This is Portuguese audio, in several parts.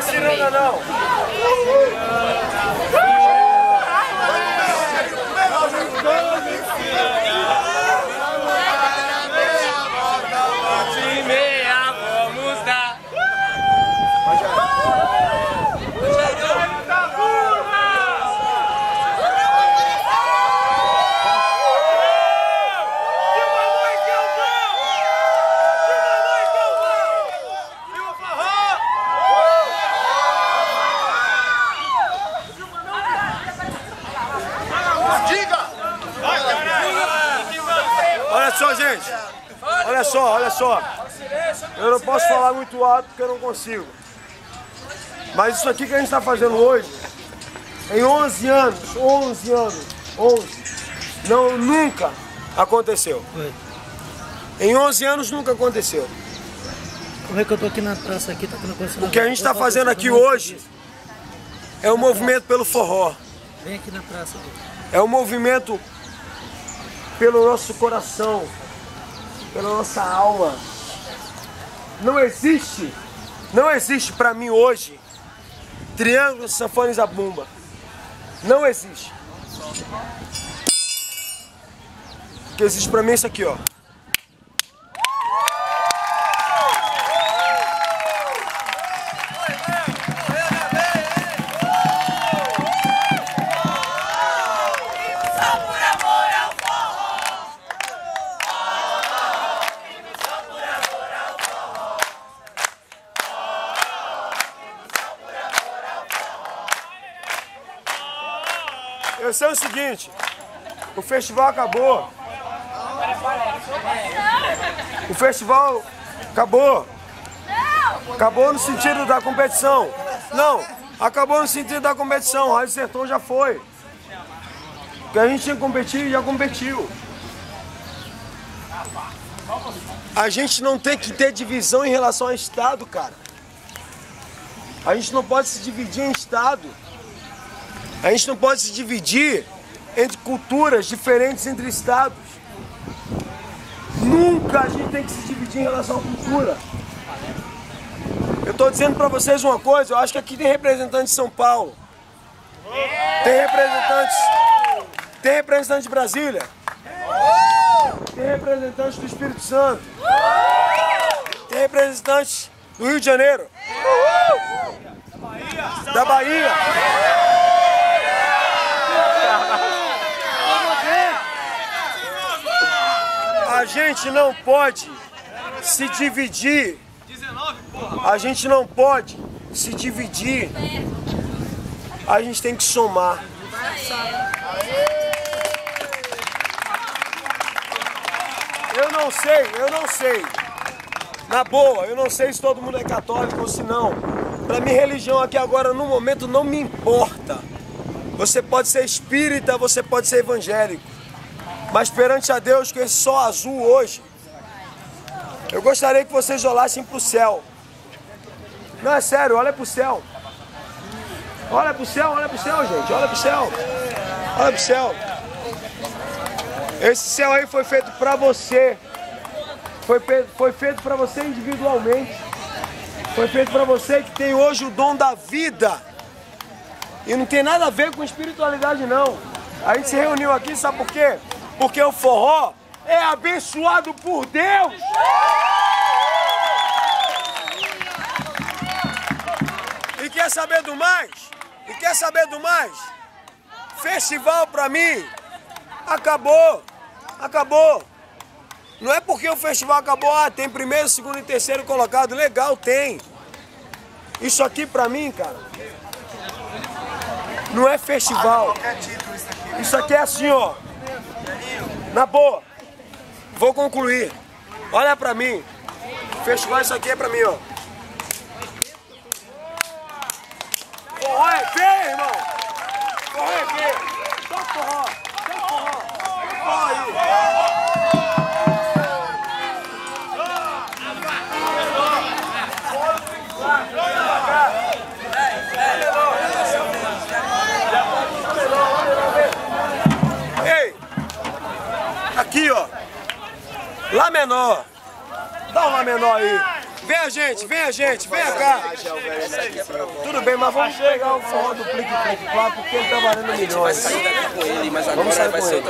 ciranda não. Olha só, gente. Olha só. Eu não posso falar muito alto porque eu não consigo. Mas isso aqui que a gente está fazendo hoje, em 11 anos, não, nunca aconteceu. Em 11 anos nunca aconteceu. Como é que eu tô aqui na praça aqui, tá acontecendo? O que a gente está fazendo aqui hoje é um movimento pelo forró. Vem aqui na praça. É um movimento pelo nosso coração, pela nossa alma. Não existe para mim hoje triângulo, sanfona e zabumba. Não existe. O que existe para mim é isso aqui, ó. Eu sei o seguinte, o festival acabou. O festival acabou. Acabou no sentido da competição. Não, acabou no sentido da competição. O Rádio Sertão já foi. O que a gente tinha que competir, já competiu. A gente não tem que ter divisão em relação ao estado, cara. A gente não pode se dividir em estado. A gente não pode se dividir entre culturas diferentes entre estados. Nunca a gente tem que se dividir em relação à cultura. Eu estou dizendo para vocês uma coisa, eu acho que aqui tem representantes de São Paulo. Tem representantes de Brasília. Tem representantes do Espírito Santo. Tem representantes do Rio de Janeiro. Da Bahia. A gente não pode se dividir. A gente não pode se dividir. A gente tem que somar. Eu não sei. Na boa, eu não sei se todo mundo é católico ou se não. Pra mim, religião aqui agora, no momento, não me importa. Você pode ser espírita, você pode ser evangélico. Mas perante a Deus, com esse sol azul hoje, eu gostaria que vocês olhassem para o céu. Não, é sério, olha para o céu. Olha para o céu, gente. Olha para o céu. Olha para o céu. Esse céu aí foi feito para você. Foi feito para você individualmente. Foi feito para você que tem hoje o dom da vida. E não tem nada a ver com espiritualidade, não. A gente se reuniu aqui, sabe por quê? Porque o forró é abençoado por Deus. E quer saber do mais? Festival pra mim acabou. Não é porque o festival acabou, tem primeiro, segundo e terceiro colocado. Legal, tem. Isso aqui pra mim, cara, não é festival. Isso aqui é assim, ó. Na boa. Vou concluir. Olha pra mim. Festival, isso aqui é pra mim, ó. Forró é feio, irmão. Forró é feio. Só forró. Forró aí. Ei, aqui ó, Lá menor, dá um Lá menor aí, Vem a gente, vem cá. Tudo bem, mas vamos pegar o forró do Plique Plique Plá, porque ele tá valendo milhões. Vamos sair com ele.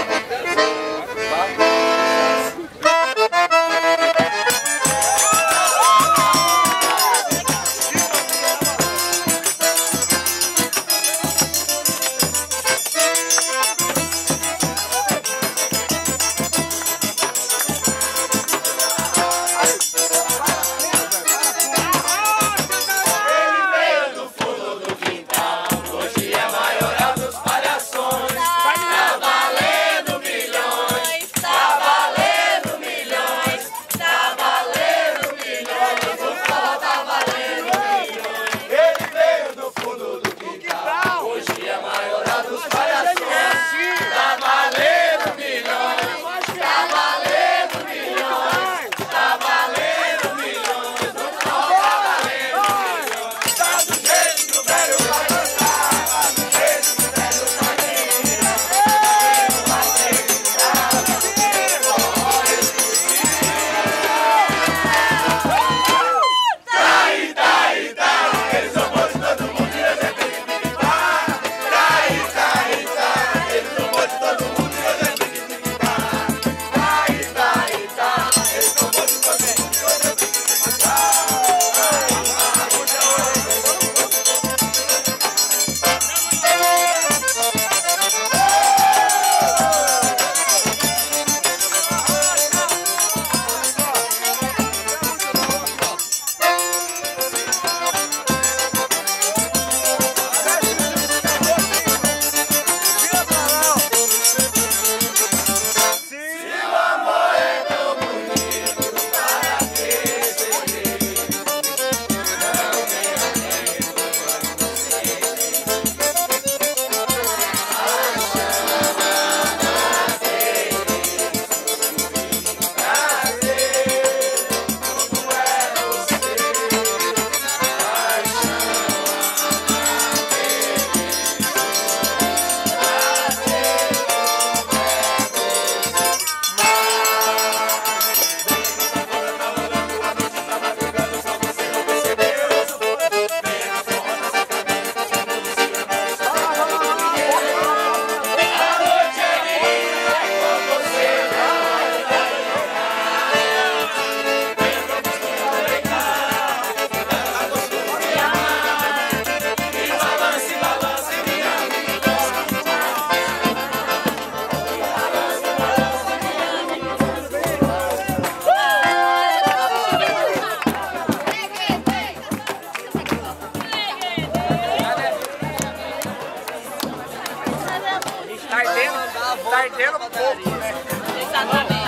Tá ardendo um pouco, né? Exatamente.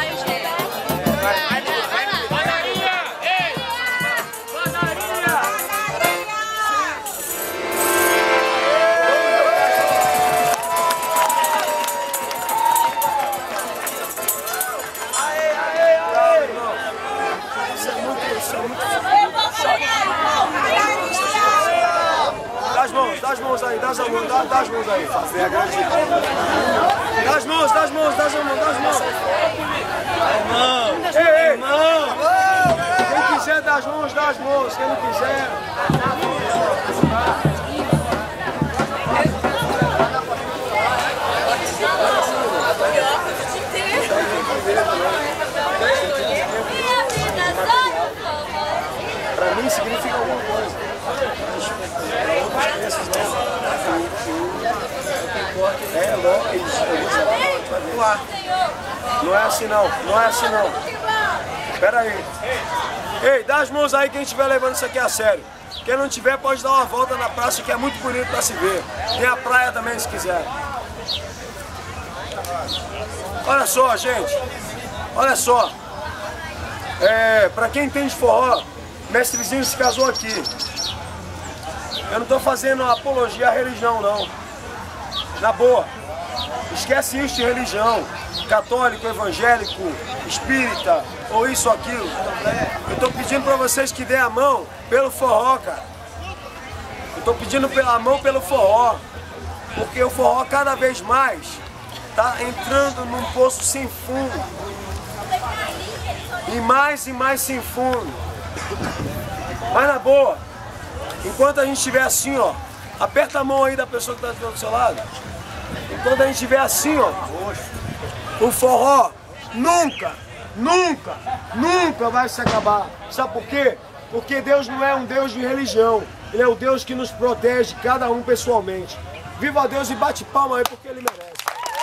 Padaria! Ei! Padaria! Dá as mãos aí, dá as mãos aí. Fazer a grande. Dá as mãos. Ei, irmão! Quem quiser dá as mãos, quem não quiser. Pra mim significa alguma coisa. É, logo eles não é assim não, Pera aí. Ei, dá as mãos aí quem estiver levando isso aqui a sério. Quem não tiver pode dar uma volta na praça que é muito bonito para se ver. Tem a praia também se quiser. Olha só, gente. Olha só. Pra quem entende forró, Mestrezinho se casou aqui. Eu não estou fazendo apologia à religião, não. Na boa. Esquece isso de religião. Católico, evangélico, espírita, ou isso ou aquilo. Eu estou pedindo para vocês que dêem a mão pelo forró, cara. Eu estou pedindo a mão pelo forró. Porque o forró cada vez mais está entrando num poço sem fundo. E mais sem fundo. Mas na boa, enquanto a gente estiver assim, ó, aperta a mão aí da pessoa que está do seu lado. Enquanto a gente estiver assim, ó, o forró nunca vai se acabar. Sabe por quê? Porque Deus não é um Deus de religião. Ele é o Deus que nos protege, cada um pessoalmente. Viva Deus e bate palma aí porque Ele merece.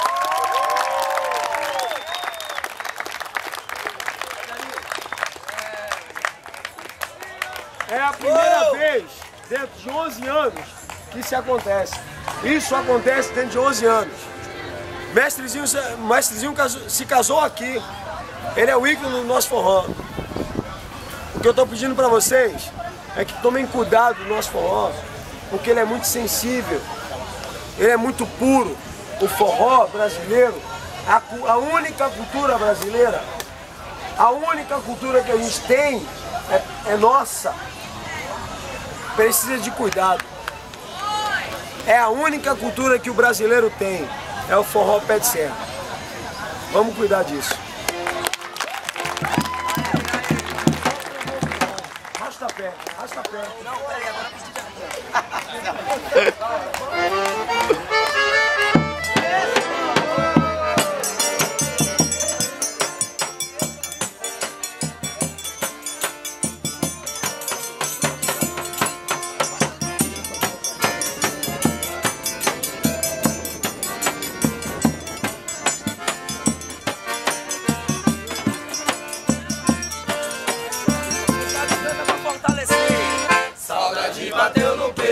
É a primeira vez dentro de 11 anos que isso acontece. Isso acontece dentro de 11 anos. Mestrezinho se casou aqui. Ele é o ícone do nosso forró. O que eu estou pedindo para vocês é que tomem cuidado do nosso forró, porque ele é muito sensível, ele é muito puro. O forró brasileiro, a única cultura brasileira, a única cultura que a gente tem é nossa. Precisa de cuidado. É a única cultura que o brasileiro tem, é o forró pé de serra. Vamos cuidar disso. Arrasta a pé, arrasta a pé. Não, peraí, agora Saudade bateu no peito.